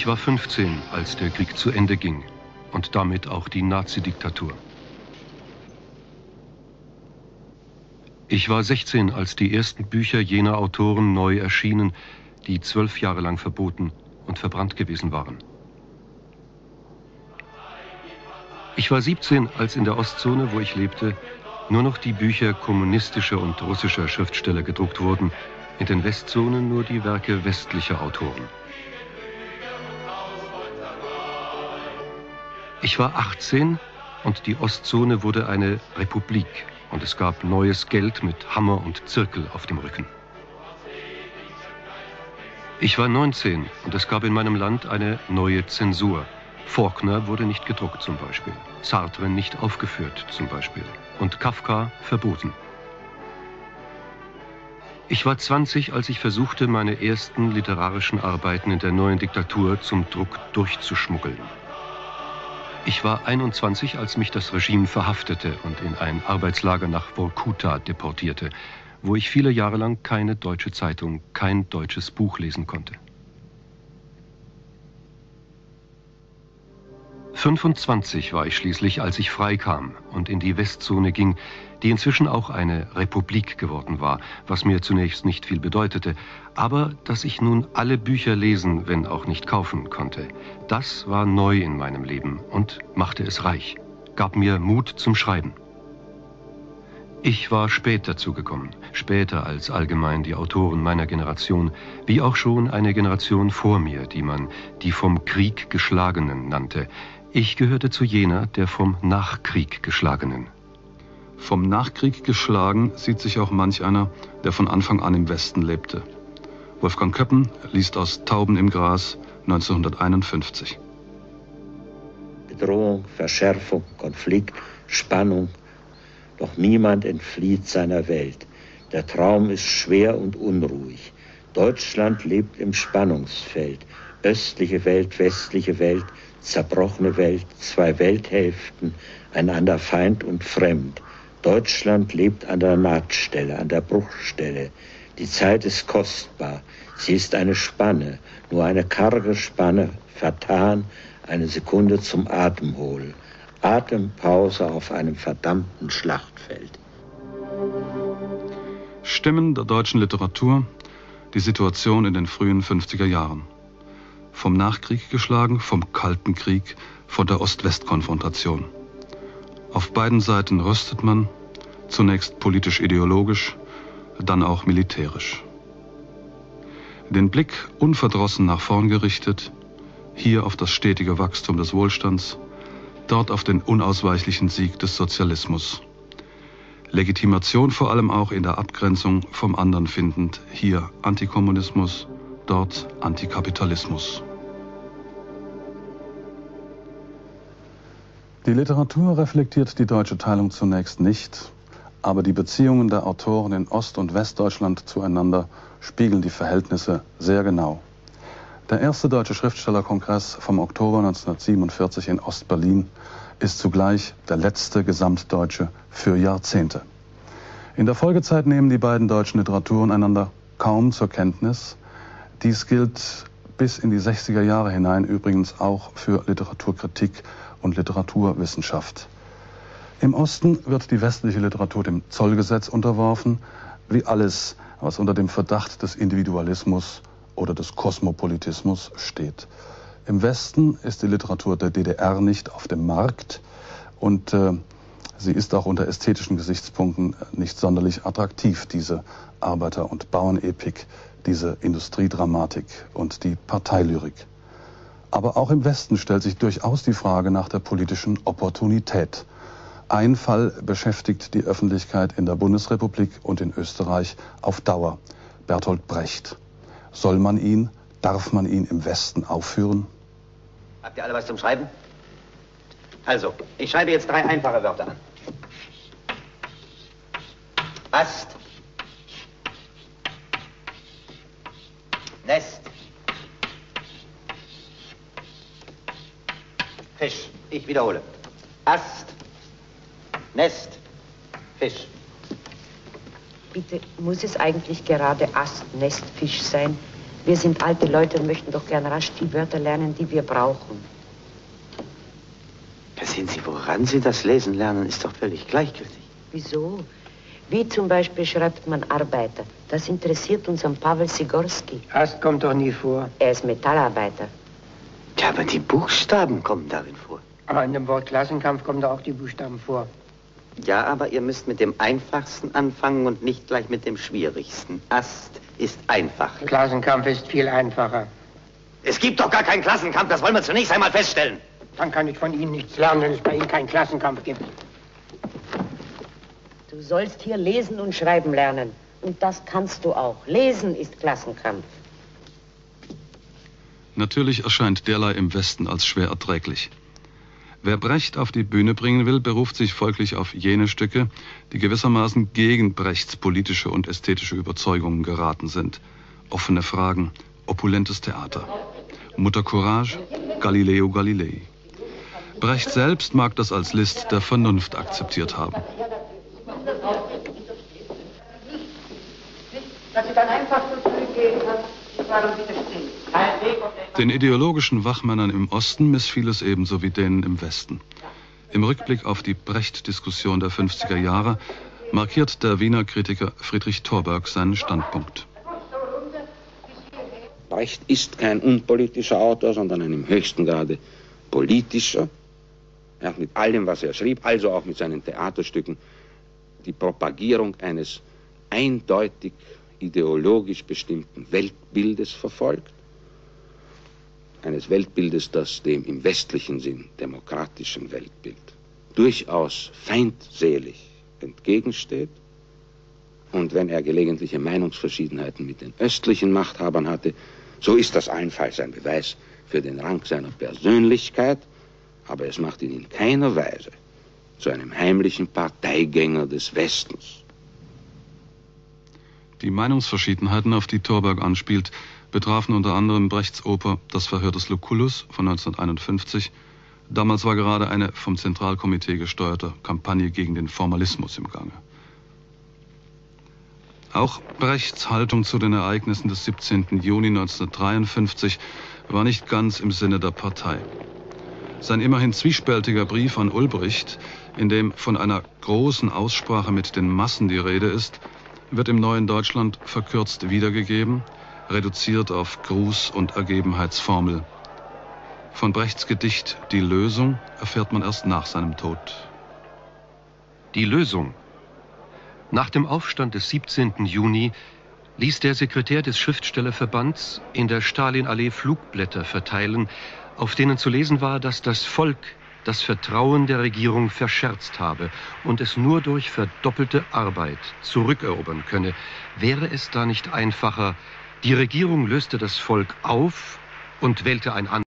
Ich war 15, als der Krieg zu Ende ging und damit auch die Nazi-Diktatur. Ich war 16, als die ersten Bücher jener Autoren neu erschienen, die 12 Jahre lang verboten und verbrannt gewesen waren. Ich war 17, als in der Ostzone, wo ich lebte, nur noch die Bücher kommunistischer und russischer Schriftsteller gedruckt wurden, in den Westzonen nur die Werke westlicher Autoren. Ich war 18 und die Ostzone wurde eine Republik und es gab neues Geld mit Hammer und Zirkel auf dem Rücken. Ich war 19 und es gab in meinem Land eine neue Zensur. Faulkner wurde nicht gedruckt zum Beispiel, Sartre nicht aufgeführt zum Beispiel und Kafka verboten. Ich war 20, als ich versuchte, meine ersten literarischen Arbeiten in der neuen Diktatur zum Druck durchzuschmuggeln. Ich war 21, als mich das Regime verhaftete und in ein Arbeitslager nach Vorkuta deportierte, wo ich viele Jahre lang keine deutsche Zeitung, kein deutsches Buch lesen konnte. 25 war ich schließlich, als ich freikam und in die Westzone ging, die inzwischen auch eine Republik geworden war, was mir zunächst nicht viel bedeutete, aber dass ich nun alle Bücher lesen, wenn auch nicht kaufen konnte. Das war neu in meinem Leben und machte es reich, gab mir Mut zum Schreiben. Ich war spät dazu gekommen, später als allgemein die Autoren meiner Generation, wie auch schon eine Generation vor mir, die man die vom Krieg Geschlagenen nannte. Ich gehörte zu jener der vom Nachkrieg Geschlagenen. Vom Nachkrieg geschlagen sieht sich auch manch einer, der von Anfang an im Westen lebte. Wolfgang Köppen liest aus Tauben im Gras 1951. Bedrohung, Verschärfung, Konflikt, Spannung. Doch niemand entflieht seiner Welt. Der Traum ist schwer und unruhig. Deutschland lebt im Spannungsfeld. Östliche Welt, westliche Welt, zerbrochene Welt, zwei Welthälften, einander Feind und fremd. Deutschland lebt an der Nahtstelle, an der Bruchstelle. Die Zeit ist kostbar. Sie ist eine Spanne, nur eine karge Spanne, vertan, eine Sekunde zum Atemholen. Atempause auf einem verdammten Schlachtfeld. Stimmen der deutschen Literatur, die Situation in den frühen 50er Jahren. Vom Nachkrieg geschlagen, vom Kalten Krieg, von der Ost-West-Konfrontation. Auf beiden Seiten rüstet man, zunächst politisch-ideologisch, dann auch militärisch. Den Blick unverdrossen nach vorn gerichtet, hier auf das stetige Wachstum des Wohlstands, dort auf den unausweichlichen Sieg des Sozialismus. Legitimation vor allem auch in der Abgrenzung vom anderen findend, hier Antikommunismus, dort Antikapitalismus. Die Literatur reflektiert die deutsche Teilung zunächst nicht, aber die Beziehungen der Autoren in Ost- und Westdeutschland zueinander spiegeln die Verhältnisse sehr genau. Der erste deutsche Schriftstellerkongress vom Oktober 1947 in Ost-Berlin ist zugleich der letzte gesamtdeutsche für Jahrzehnte. In der Folgezeit nehmen die beiden deutschen Literaturen einander kaum zur Kenntnis. Dies gilt bis in die 60er Jahre hinein übrigens auch für Literaturkritik und Literaturwissenschaft. Im Osten wird die westliche Literatur dem Zollgesetz unterworfen, wie alles, was unter dem Verdacht des Individualismus oder des Kosmopolitismus steht. Im Westen ist die Literatur der DDR nicht auf dem Markt und sie ist auch unter ästhetischen Gesichtspunkten nicht sonderlich attraktiv, diese Arbeiter- und Bauernepik, diese Industriedramatik und die Parteilyrik. Aber auch im Westen stellt sich durchaus die Frage nach der politischen Opportunität. Ein Fall beschäftigt die Öffentlichkeit in der Bundesrepublik und in Österreich auf Dauer: Bertolt Brecht. Soll man ihn, darf man ihn im Westen aufführen? Habt ihr alle was zum Schreiben? Also, ich schreibe jetzt 3 einfache Wörter an. Ast. Nest. Fisch. Ich wiederhole. Ast. Nest. Fisch. Bitte, muss es eigentlich gerade Ast, Nest, Fisch sein, Wir sind alte Leute und möchten doch gern rasch die Wörter lernen, die wir brauchen. Da sehen Sie, woran Sie das Lesen lernen, ist doch völlig gleichgültig. Wieso? Wie zum Beispiel schreibt man Arbeiter? Das interessiert uns an Pavel Sigorski. Ast kommt doch nie vor. Er ist Metallarbeiter. Ja, aber die Buchstaben kommen darin vor. Aber in dem Wort Klassenkampf kommen da auch die Buchstaben vor. Ja, aber ihr müsst mit dem Einfachsten anfangen und nicht gleich mit dem Schwierigsten. Ast ist einfach. Klassenkampf ist viel einfacher. Es gibt doch gar keinen Klassenkampf, das wollen wir zunächst einmal feststellen. Dann kann ich von Ihnen nichts lernen, wenn es bei Ihnen keinen Klassenkampf gibt. Du sollst hier lesen und schreiben lernen. Und das kannst du auch. Lesen ist Klassenkampf. Natürlich erscheint derlei im Westen als schwer erträglich. Wer Brecht auf die Bühne bringen will, beruft sich folglich auf jene Stücke, die gewissermaßen gegen Brechts politische und ästhetische Überzeugungen geraten sind. Offene Fragen, opulentes Theater. Mutter Courage, Galileo Galilei. Brecht selbst mag das als List der Vernunft akzeptiert haben. Dass sie dann einfach so früh gehen kann, warum widerstehen? Den ideologischen Wachmännern im Osten missfiel es ebenso wie denen im Westen. Im Rückblick auf die Brecht-Diskussion der 50er Jahre markiert der Wiener Kritiker Friedrich Thorberg seinen Standpunkt. Brecht ist kein unpolitischer Autor, sondern ein im höchsten Grade politischer. Er hat mit allem, was er schrieb, also auch mit seinen Theaterstücken, die Propagierung eines eindeutig ideologisch bestimmten Weltbildes verfolgt. Eines Weltbildes, das dem im westlichen Sinn demokratischen Weltbild durchaus feindselig entgegensteht. Und wenn er gelegentliche Meinungsverschiedenheiten mit den östlichen Machthabern hatte, so ist das allenfalls ein Beweis für den Rang seiner Persönlichkeit, aber es macht ihn in keiner Weise zu einem heimlichen Parteigänger des Westens. Die Meinungsverschiedenheiten, auf die Thorberg anspielt, betrafen unter anderem Brechts Oper Das Verhör des Lucullus von 1951. Damals war gerade eine vom Zentralkomitee gesteuerte Kampagne gegen den Formalismus im Gange. Auch Brechts Haltung zu den Ereignissen des 17. Juni 1953 war nicht ganz im Sinne der Partei. Sein immerhin zwiespältiger Brief an Ulbricht, in dem von einer großen Aussprache mit den Massen die Rede ist, wird im neuen Deutschland verkürzt wiedergegeben, reduziert auf Gruß- und Ergebenheitsformel. Von Brechts Gedicht Die Lösung erfährt man erst nach seinem Tod. Die Lösung. Nach dem Aufstand des 17. Juni ließ der Sekretär des Schriftstellerverbands in der Stalinallee Flugblätter verteilen, auf denen zu lesen war, dass das Volk das Vertrauen der Regierung verscherzt habe und es nur durch verdoppelte Arbeit zurückerobern könne. Wäre es da nicht einfacher, die Regierung löste das Volk auf und wählte ein anderes?